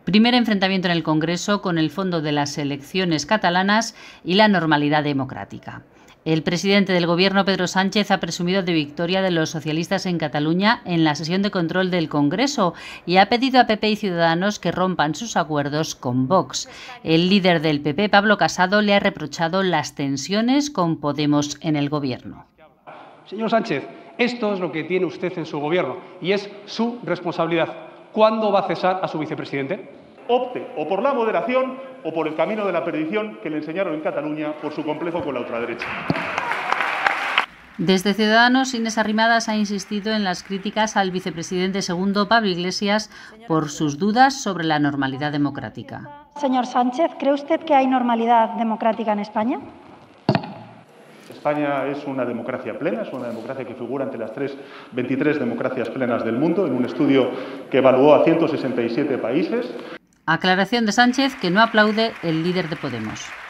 Primer enfrentamiento en el Congreso con el fondo de las elecciones catalanas y la normalidad democrática. El presidente del Gobierno, Pedro Sánchez, ha presumido de victoria de los socialistas en Cataluña en la sesión de control del Congreso y ha pedido a PP y Ciudadanos que rompan sus acuerdos con Vox. El líder del PP, Pablo Casado, le ha reprochado las tensiones con Podemos en el Gobierno. Señor Sánchez, esto es lo que tiene usted en su Gobierno y es su responsabilidad. ¿Cuándo va a cesar a su vicepresidente? Opte o por la moderación o por el camino de la perdición que le enseñaron en Cataluña por su complejo con la ultraderecha. Desde Ciudadanos, Inés Arrimadas ha insistido en las críticas al vicepresidente segundo, Pablo Iglesias, por sus dudas sobre la normalidad democrática. Señor Sánchez, ¿cree usted que hay normalidad democrática en España? España es una democracia plena, es una democracia que figura entre las 23 democracias plenas del mundo, en un estudio que evaluó a 167 países. Aclaración de Sánchez, que no aplaude el líder de Podemos.